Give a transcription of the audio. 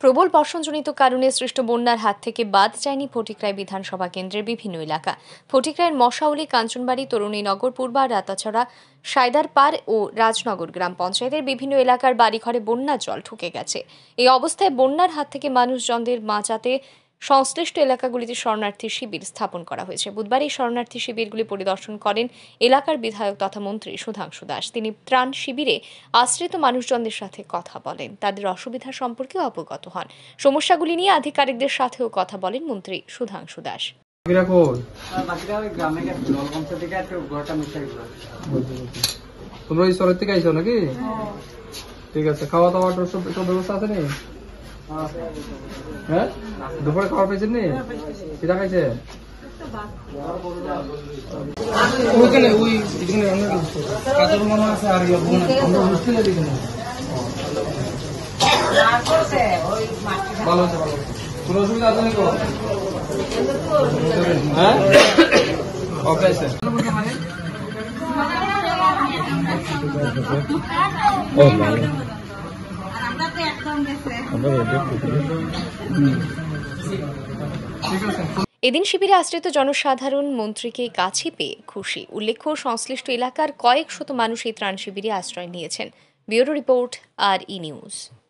প্রবল বর্ষণজনিত কারণে সৃষ্ট বন্যার হাত থেকে বাদ যায়নি ফটিকরায় বিধানসভা কেন্দ্রের বিভিন্ন এলাকা। ফটিকরায়ের মশাউলি, কাঞ্চনবাড়ি, তরুণীনগর, পূর্বা, রাতাছড়া, সায়দারপাড় ও রাজনগর গ্রাম পঞ্চায়েতের বিভিন্ন এলাকার বাড়িঘরে বন্যার জল ঢুকে গেছে। এই অবস্থায় বন্যার হাত থেকে মানুষজনদের বাঁচাতে সংশ্লিষ্ট এলাকাগুলিতে শরণার্থী শিবির স্থাপন করা হয়েছে। বুধবার এই শরণার্থী শিবিরগুলি পরিদর্শন করেন এলাকার বিধায়ক তথা মন্ত্রী সুধাংশু দাস। তিনি ত্রাণ শিবিরে আশ্রিত মানুষজনদের সাথে কথা বলেন, তাদের অসুবিধা সম্পর্কে অবগত হন। সমস্যাগুলি নিয়ে আধিকারিকদের সাথেও কথা বলেন মন্ত্রী সুধাংশু দাস। তোমরা এই শহর থেকে আইছো নাকি? ঠিক আছে, খাওয়া দাওয়ার সব ব্যবস্থা আছে নি? হ্যাঁ, দুপুরে খাওয়া পেয়েছেন নি? কিটা খাইছে? ওইখানে ওই এখানে কাজের মনে আছে আর আমরা হোস্টেলে দিই না। ভালো আছে, ভালো। কোনো অসুবিধা আছে নাকি? হ্যাঁ, ওকে স্যার। এদিন শিবিরে আশ্রিত জনসাধারণ মন্ত্রীকে কাছে পেয়ে খুশি। উল্লেখ্য, সংশ্লিষ্ট এলাকার কয়েক শত মানুষ এই ত্রাণ শিবিরে আশ্রয় নিয়েছেন। Bureau report, RE news.